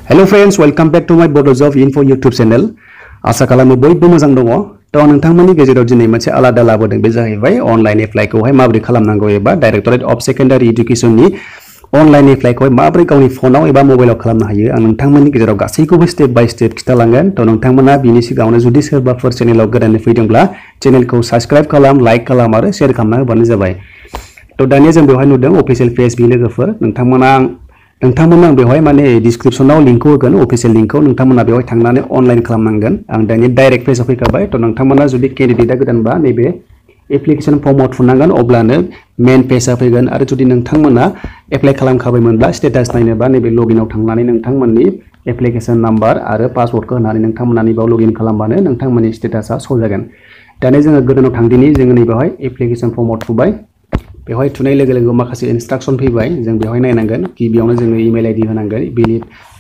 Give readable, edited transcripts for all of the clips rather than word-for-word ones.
Hello friends, welcome back to my Bodos of Info YouTube channel. आशा खालामो बयबो मोजां दङ। थ' नोंथांमोननि गेजेराव दिनै मोनसे आलादा लाबोदों बे जाहैबाय अनलाइन एप्लाइखौहाय माबोरै खालामनांगौ एबा डाइरेक्टरेट अफ सेकेन्डारि इडुकेसननि अनलाइन एप्लाइखौहाय माबोरै गावनि फनाव एबा मबाइलाव खालामनो हायो आं नोंथांमोननि गेजेराव गासैखौबो स्टेप बाय स्टेप खिथालांगोन। थ' नोंथांमोना बिनि सिगाङावनो जुदि सोरबाफोर चेनेलाव गोदानै फैदोंब्ला चेनेलखौ साबस्क्राइब खालाम, लाइक खालाम आरो शेयार खालामना होबानो जाबाय। थ' दानिया जों बेवहाय नुदों अफिशियेल पेज बि लोगोफोर नोंथांमोना बेवहाय माने डिस्क्रिप्शनाव लिंकखौ होगोन अफिशियेल लिंकखौ नोंथांमोना बेवहाय थांनानै अनलाइन खालामनांगोन। आं दानिया डाइरेक्ट पेजआव फैखाबाय। थ' नोंथांमोना जुदि केन्डिडेटआ गोदानबा नैबे एप्लिकेशन फर्माव थुनांगोन अब्लानो मेन पेजआ फैगोन आरो जुदि नोंथांमोना एप्लाइ खालामखाबायमोनब्ला स्टेटास नायनोबा नैबे लगिनआव थांनानै नोंथांमोननि एप्लिकेशन नाम्बार आरो पासवर्डखौ होनानै नोंथांमोना नैबाव लगिन खालामबानो नोंथांमोननि स्टेटासा शो जागोन। दानिया जोङो गोदानाव थांदिनि जोङो नैबावहाय एप्लिकेशन फर्माव थुबाय। बेवहाय थुनाय लोगो लोगो माखासे इनस्ट्राक्शन फैबाय जों बेवहाय नायनांगोन। गिबियावनो जोङो इमेल आइडि होनांगोन, बिनि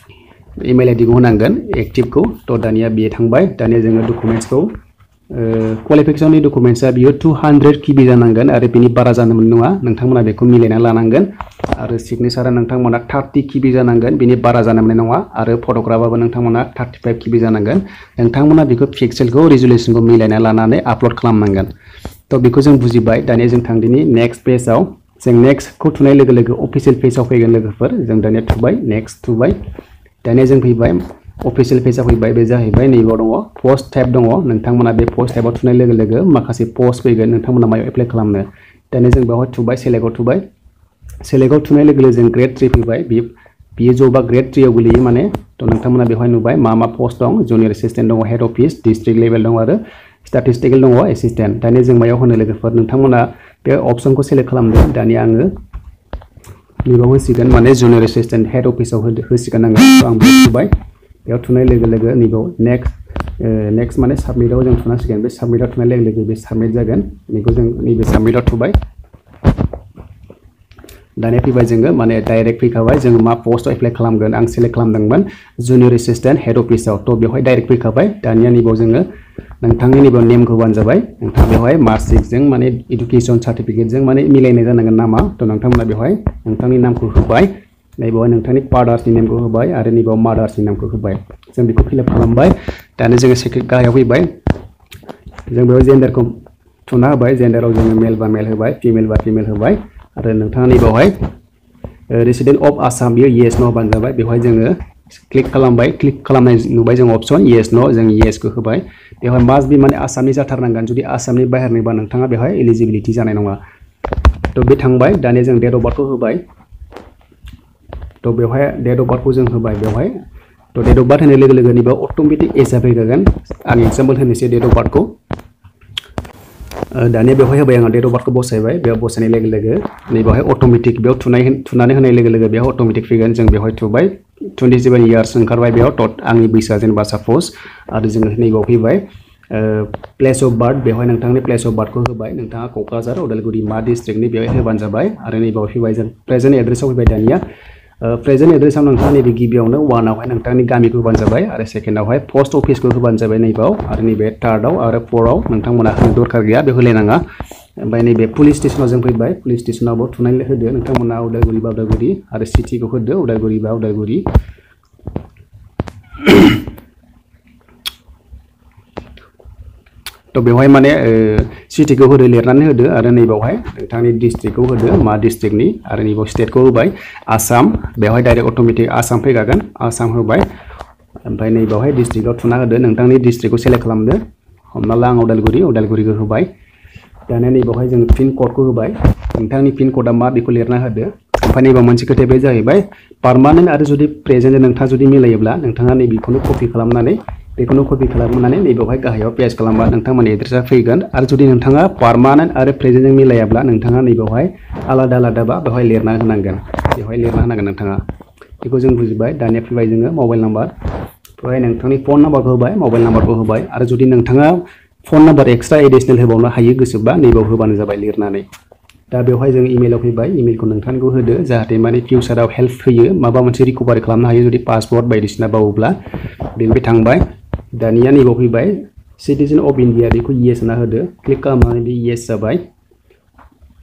इमेल आइडिखौ होनांगोन एक्टिभखौ। थ' दानिया बियो थांबाय। दानिया जोङो डकुमेन्ट्सखौ क्वालिफिकेशननि डकुमेन्ट्सआ बियो 200 KB जानांगोन आरो बिनि बारा जानो मोननाय नङा। नोंथांमोना बेखौ मिलायना लानांगोन आरो सिगनेचारा नोंथांमोना 30 KB जानांगोन, बिनि बारा जानो मोननाय नङा आरो फट'ग्राफाबो नोंथांमोना 35 KB जानांगोन। नोंथांमोना बेखौ पिक्सेलखौ रिजोल्युसनखौ मिलायना लानानै आपल'ड खालामनांगोन। थ' बेखौ जों बुजिबाय। दानिया जों थांदिनि नेक्स्ट पेजआव। जों नेक्स्टखौ थुनाय लोगो लोगो अफिशियेल पेजआव फैगोन लोगोफोर। जों दानिया थुबाय, नेक्स्ट थुबाय। दानिया जों फैबाय अफिशियेल पेजआव फैबाय। बे जाहैबाय नैबाव दङ पस्ट टाइप दङ। नोंथांमोना बे पस्ट टाइपआव थुनाय लोगो लोगो माखासे पस्ट फैगोन नोंथांमोना मायाव एप्लाइ खालामनो। दानिया जों बेवहाय थुबाय, सेलेक्टआव थुबाय। सेलेक्टआव थुनाय लोगो लोगो जों ग्रेड 3 फैबाय। बियो जबा ग्रेड 3 आव गोलैयो माने। थ' नोंथांमोना बेवहाय नुबाय मा पस्ट दं। जुनियर एसिस्टेन्ट दङ, हेड अफिस, डिस्ट्रिक्ट लेभेल दं आरो स्टेटिस्टिकेल दङ एसिस्टेन्ट। दानिया जों मायाव होनो लोगोफोर नोंथांमोना बे अप्शनखौ सेलेक्ट खालामदो। दानिया आङो नैबाव होसिगोन माने जुनियर एसिस्टेन्ट हेड अफिसाव होसिगोन आङो। आं बेयाव थुबाय। बेयाव थुनाय लोगो लोगो नैबाव नेक्स्ट माने साबमिटआव जों थुनांसिगोन। बे साबमिटआव थुनाय लोगो लोगो बे साबमिट जागोन। बेखौ जों नैबे साबमिटआव थुबाय। दानिया फैबाय जोङो माने डाइरेक्ट फैखाबाय। जोङो मा पस्टआव एप्लाइ खालामगोन आं सेलेक्ट खालामदोंमोन जुनियर एसिस्टेन्ट हेड अफिसाव। थ' बेवहाय डाइरेक्ट फैखाबाय। दानिया नैबाव जोङो नोंथांनि नैबाव नेमखौ होबानो जाबाय। नोंथाङा बेवहाय मार्कशिटजों माने इडुकेसन सार्टिफिकेटजों माने मिलायनाय जानांगोन नामा। थ' नोंथांमोना बेवहाय नोंथांनि नामखौ होबाय। नैबावहाय नोंथांनि फादार्सनि नेमखौ होबाय आरो नैबाव मादार्सनि नामखौ होबाय। जों बेखौ फिलआप खालामबाय। दानिया जोङो गाहायाव फैबाय। जों बेवहाय जेन्डारखौ थुना होबाय। जेन्डाराव जोङो मेल बा मेल होबाय, फिमेल बा फिमेल होबाय आरो नोंथाङा नैबावहाय रेसिडेन्ट अफ आसाम बियो येस न' होबानो जाबाय। बेवहाय जोङो क्लिक खालामबाय। क्लिक खालामनाय नुबाय जों अप्शन येस न'। जों येसखौ होबाय। बेवहाय मास्ट बि माने आसामनि जाथारनांगोन। जुदि आसामनि बाहेरनिबा नोंथाङा बेवहाय एलिजिबिलिटि जानाय नङा। थ' बे थांबाय। दानिया जों डेट अफ बार्थखौ होबाय। थ' बेवहाय डेट अफ बार्थखौ जों होबाय बेवहाय। थ' डेट अफ बार्थ होनाय लोगो लोगो नैबे अट'मेटिक एजआ फैखागोन। आं एग्जाम्पल होनोसै डेट अफ बार्थखौ। दानिया बेवहाय होबाय आङो डेट अफ बार्थखौ बसायबाय। बेयाव बसायनाय लोगो लोगो नैबावहाय अट'मेटिक बेयाव थुनानै होनाय लोगो लोगो बेयाव अट'मेटिक फैगोन। जों बेवहाय थुबाय। 27 इयार्स ओंखारबाय बेयाव। आंनि बैसोआ जेनेबा साप'ज आरो जोङो नैबाव फैबाय प्लेस अफ बार्थ। बेवहाय नोंथांनि प्लेस अफ बार्थखौ होबाय। नोंथाङा क'क्राझार उदालगुरि मा डिस्ट्रिक्टनि बेवहाय होबानो जाबाय आरो नैबाव फैबाय जों प्रेजेन्ट एड्रेसाव फैबाय। दानिया प्रेजेन्ट एड्रेसाव नोंथाङा नैबे गिबियावनो वानावहाय नोंथांनि गामिखौ होबानो जाबाय आरो सेकेन्डआवहाय पस्ट अफिसखौ होबानो जाबाय नैबाव आरो नैबे थार्डआव आरो फ'राव नोंथांमोना होनो दरखार गैया, बे होलायनाङा। ओमफ्राय नैबे पुलिस स्टेसनाव जों फैबाय। पुलिस स्टेसनावबो थुनाय होदो नोंथांमोना उदालगुरि बा उदालगुरि आरो सिटिखौ होदो उदालगुरि बा उदालगुरि। थ' बेवहाय माने सिटिखौ होदो लिरनानै होदो आरो नैबावहाय नोंथांनि डिस्ट्रिक्टखौ होदो मा डिस्ट्रिक्टनि आरो नैबाव स्टेटखौ होबाय आसाम। बेवहाय डाइरेक्ट अट'मेटिक आसाम फैखागोन। आसाम होबाय। ओमफ्राय नैबावहाय डिस्ट्रिक्टआव थुना होदो नोंथांनि डिस्ट्रिक्टखौ सेलेक्ट खालामदो। हमना ला आं उदालगुरिखौ होबाय। दानिया नैबावहाय जों पिन क'डखौ होबाय। नोंथांनि पिन क'डआ मा बेखौ लिरना होदो। ओमफ्राय नैबाव मोनसे खोथाया बे जाहैबाय पार्मानेन्ट आरो जुदि प्रेजेन्ट नोंथाङा जुदि मिलायोब्ला नोंथाङा नैबेखौनो कपि खालामनानै नैबावहाय गाहायाव पेस्ट खालामबा नोंथांमोननि एड्रेसा फैगोन। आरो जुदि नोंथाङा पार्मानेन्ट आरो प्रेजेन्टजों मिलायाब्ला नोंथाङा नैबावहाय आलादा आलादाबा बेवहाय लिरना होनांगोन। नोंथाङा बेखौ जों बुजिबाय। दानिया फैबाय जोङो मबाइल नाम्बार। बेवहाय नोंथांनि फन नाम्बारखौ होबाय, मबाइल नाम्बारखौ होबाय आरो जुदि नोंथाङा फन नाम्बार एक्सट्रा एडिसनेल होबावनो हायो गोसोबा नैबाव होबानो जाबाय लिरनानै। दा बेवहाय जों इमेलाव फैबाय। इमेलखौ नोंथांखौ होदो जाहाथे माने फिउचाराव हेल्प होयो, माबा मोनसे रिकभारि खालामनो हायो जुदि पासवर्ड बायदिसिना बावोब्ला। बेनिफ्राय थांबाय। दानिया नैबाव फैबाय सिटिजेन अफ इन्डिया बेखौ येस होना होदो। क्लिक खालामनानै बे येस जाबाय।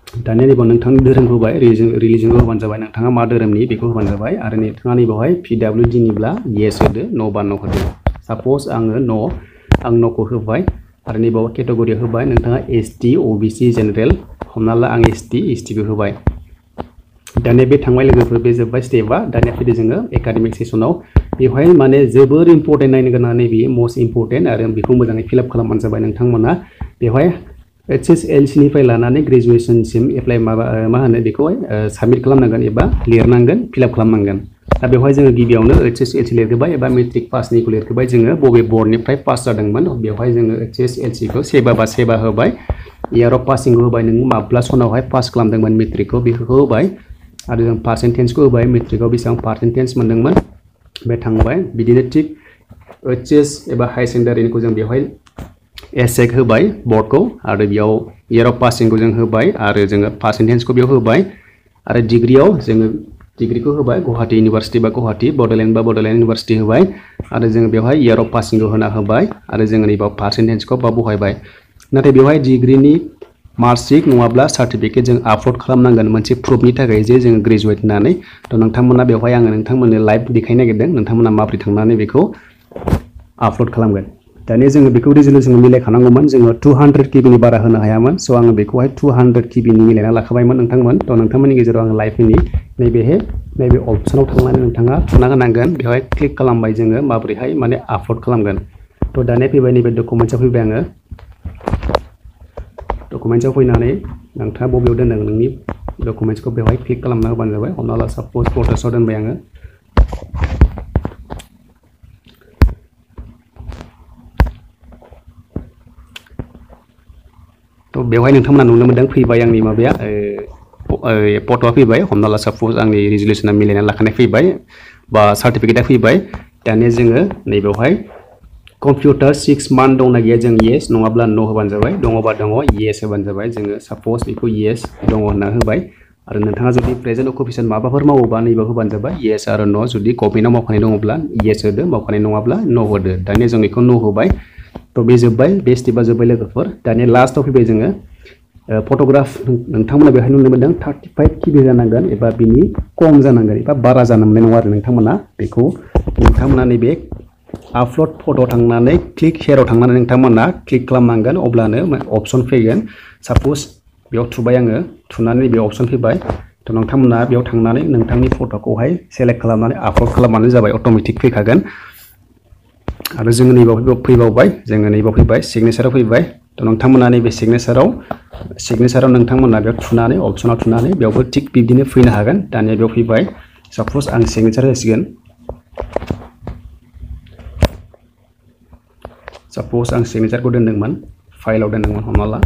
दानिया नैबाव नोंथांनि धोरोमखौ होबाय रिलिजनखौ होबानो जाबाय नोंथाङा मा धोरोमनि बेखौ होबानो जाबाय आरो नोंथाङा नैबावहाय PWD निब्ला येस होदो न' बा न' होदो साप'ज आङो आं न'खौ होबाय आरो नैबाव केटेगरियाव होबाय नोंथाङा ST OBC जेनेरेल हमना ला आं ST खौ होबाय दानिया बे थांबाय लोगोफोर बे जोब्बाय स्टेपआ दानिया फैदो जोङो एकाडेमिक सेसनाव बेवहाय माने जोबोर इम्पर्टेन्ट नायनो गोनां नैबे मस्ट इम्पर्टेन्ट आरो बेखौ मोजाङै फिलआप खालामबानो जाबाय नोंथांमोना बेवहाय HSLC निफ्राय लानानै ग्रेजुवेसनसिम एप्लाइ मा होनो बेखौहाय साबमिट खालामनांगोन एबा लिरनांगोन फिलआप खालामनांगोन दा बेवहाय जोङो गिबियावनो HSLC लिरग्रोबाय एबा मेट्रिक पासनिखौ लिरग्रोबाय जोङो बबे बर्डनिफ्राय पास जादोंमोन बेवहाय जोङो HSLC खौ सेबा होबाय इयार अफ पासिंखौ होबाय नों माब्ला सनावहाय पास खालामदोंमोन मेट्रिकखौ बेखौ होबाय आरो जों पार्सेन्टेजखौ होबाय मेट्रिकआव बेसेबां पार्सेन्टेज मोनदोंमोन बे थांबाय बिदिनो थिग HS एबा हाई सेकेन्डारिनिखौ जों बेवहाय एसेक होबाय बर्डखौ आरो बेयाव इयार अफ पासिंखौ जों होबाय आरो जोङो पार्सेन्टेजखौ बेयाव होबाय आरो डिग्रियाव जोङो डिग्रिखौ होबाय गुवाहाटी इउनिभार्सिटि बा गुवाहाटी बड'लेण्ड इउनिभार्सिटि होबाय आरो जोङो बेवहाय इयार अफ पासिंखौ होना होबाय आरो जोङो नैबाव पार्सेन्टेजखौ बहायबाय नाथाय बेवहाय डिग्रिनि मार्कशीट नङाब्ला सार्टिफिकेट जों आपल'ड खालामनांगोन मोनसे प्रुफनि थाखाय जे जों ग्रेजुवेट होननानै थ' नोंथांमोना बेवहाय आङो नोंथांमोननो लाइभ देखायनो नागिरदों नोंथांमोना माबोरै थांनानै बेखौ आपल'ड खालामगोन दानिया जोङो बेखौ रिजल्युसन मिलायखानांगौमोन जोङो 200 KB नि बारा होनो हायामोन स' आङो बेखौहाय 200 KB नि मिलायना लाखाबायमोन नोंथांमोन थ' नोंथांमोननि गेजेराव आङो लाइभनि नैबे अप्सनाव थांनानै नोंथाङा थुना होनांगोन बेवहाय क्लिक खालामबाय जोङो माबोरैहाय माने आपल'ड खालामगोन थ' दानिया फैबाय नैबे डकुमेन्ट्सआव फैबाय आङो डकुमेन्ट्सआव फैनानै नोंथाङा बबेयाव दोनदों नोंनि डकुमेन्ट्सखौ बेवहाय क्लिक खालामना होबानो जाबाय हमना ला साप'ज फट'सआव दोनबाय आङो थ' बेवहाय नोंथांमोना नुनो मोनदों फैबाय आंनि माबाया फट'आ फैबाय हमना ला साप'ज आंनि रिजल्युसना मिलायना लाखानाय फैबाय बा सार्टिफिकेटआ फैबाय दानिया जोङो नैबेवहाय कम्पिउटार 6 मान्थ दंना गैया जों येस नङाब्ला न' होबानो जाबाय दङबा दङ येस होबानो जाबाय जोङो साप'ज बेखौ येस दङ होनना होबाय आरो नोंथाङा जुदि प्रेजेन्ट अकुपेसन माबाफोर मावोबा नैबेयाव होबानो जाबाय येस आरो न' जुदि गभर्नमेन्टआव मावखानाय दङब्ला येस होदो मावखानाय नङाब्ला न' होदो दानिया जों बेखौ न' होबाय थ' बे जोब्बाय बे स्टेपआ जोब्बाय लोगोफोर दानिया लास्टआव फैबाय जोङो फट'ग्राफ नोंथांमोना बेवहाय नुनो मोनदों 35 KB जानांगोन एबा बिनि खम जानांगोन एबा बारा जानो मोननाय नङा आरो नोंथांमोना बेखौ नोंथांमोना नैबे आपल'ड फट' थांनानै क्लिक हेयाराव थांनानै नोंथांमोना क्लिक खालामनांगोन अब्लानो अपसन फैगोन साप'ज बेयाव थुबाय आङो थुनानै बेयाव अपसन फैबाय थ' नोंथांमोना बेयाव थांनानै नोंथांनि फट'खौहाय सेलेक्ट खालामनानै आपल'ड खालामबानो जाबाय अट'मेटिक फैखागोन आरो जोङो नैबाव फैबावबाय जोङो नैबाव फैबाय सिगनेचाराव फैबाय थ' नोंथांमोना नैबे सिगनेचाराव नोंथांमोना बेयाव थुनानै अपसनाव थुनानै बेयावबो थिग बिदिनो फैनो हागोन दानिया बेयाव फैबाय साप'ज आं सिगनेचार होसिगोन साप'ज आं सिगनेचारखौ दोनदोंमोन फाइलाव दोनदोंमोन हमना ला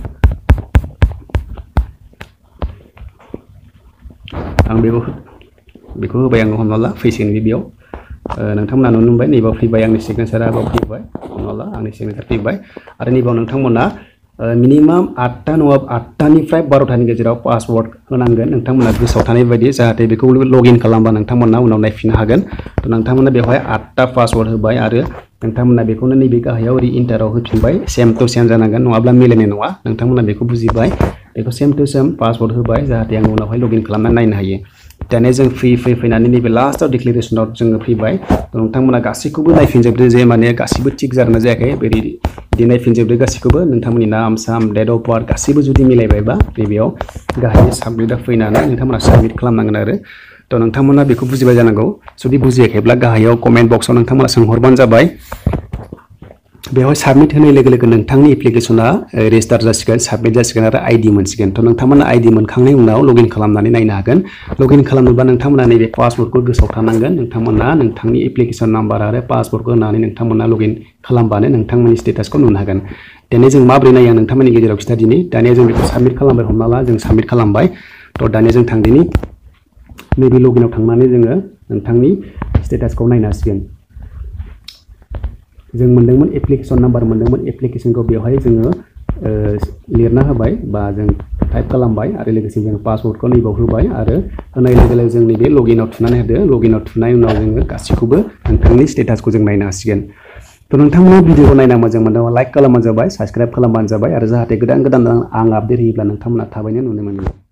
आं बेखौ होबाय आङो हमना ला फैसिगोन बेयाव नोंथांमोना नुनो मोनबाय नैबाव फैबाय आंनि सिगनेचारा बाव फैबाय हमना ला आंनि सिगनेचार फैबाय आरो नैबाव नोंथांमोना मिनिमाम 8टा नङाबा 8टानिफ्राय 12टानि गेजेराव पासवर्ड होनांगोन नोंथांमोना गोसोआव थानाय बायदि जाहाथे बेखौ लगइन खालामबा नोंथांमोना उनाव नायफिननो हागोन थ' नोंथांमोना बेवहाय 8टा पासवर्ड होबाय आरो नोंथांमोना बेखौनो नैबे गाहायाव रिइन्टाराव होफिनबाय सेम टु सेम जानांगोन नङाब्ला मिलायनाय नङा नोंथांमोना बेखौ बुजिबाय बेखौ सेम टु सेम पासवर्ड होबाय जाहाथे आं उनावहाय लगइन खालामनानै नायनो हायो दानिया जों फैनानै नैबे लास्टआव डिक्लेरेसनाव जोङो फैबाय नोंथांमोना गासैखौबो नायफिनजोबदो जे माने गासिबो थिग जादोंना जायाखै बिदि नायफिनजोबदो गासैखौबो नोंथांमोननि नाम साम डेट अफ बार्थ गासैबो जुदि मिलायबायबा नैबेयाव गाहाय साबमिटआव फैनानै नोंथांमोना साबमिट खालामनांगोन आरो थ' नोंथांमोना बेखौ बुजिबाय जानांगौ जुदि बुजियाखैब्ला गाहायाव कमेन्ट बक्सआव नोंथांमोना सोंहरबानो जाबाय बेवहाय साबमिट होनाय लोगो लोगो नोंथांनि एप्लिकेसना रेजिस्टार जासिगोन साबमिट जासिगोन आरो आइडि मोनसिगोन थ' नोंथांमोना आइडि मोनखांनायनि उनाव लगइन खालामनानै नायनो हागोन लगइन खालामनोबा नोंथांमोना नैबे पासवर्डखौ गोसोआव थानांगोन नोंथांमोना नोंथांनि एप्लिकेसन नाम्बार आरो पासवर्डखौ होनानै नोंथांमोना लगइन खालामबानो नोंथांमोननि स्टेटासखौ नुनो हागोन दानिया जों माबोरै नायो आं नोंथांमोननि गेजेराव खिथा दिनै दानिया जों बेखौ साबमिट खालामबाय हमना ला जों साबमिट खालामबाय थ' दानिया जों थांदिनि नैबे लगइनाव थांनानै जोङो नोंथांनि स्टेटासखौ नायनो हासिगोन जों मोनदोंमोन एप्लिकेसन नाम्बार मोनदोंमोन एप्लिकेसनखौ बेवहाय जोङो लिरना होबाय बा जों टाइप खालामबाय आरो लोगोसे जों पासवर्डखौ नैबाव होबाय आरो होनाय लोगो लोगो जों नैबे लगइनाव थुनानै होदो लगइनाव थुनाय उनाव जोङो गासैखौबो नोंथांनि स्टेटासखौ जों नायनो हासिगोन थ' नोंथांमोना भिडिअखौ नायना मोजां मोनदोंबा लाइक खालामबानो जाबाय साबस्क्राइब खालामबानो जाबाय आरो जाहाथे गोदान आं आपडेट होयोब्ला नोंथांमोना थाबैनो नुनो मोनो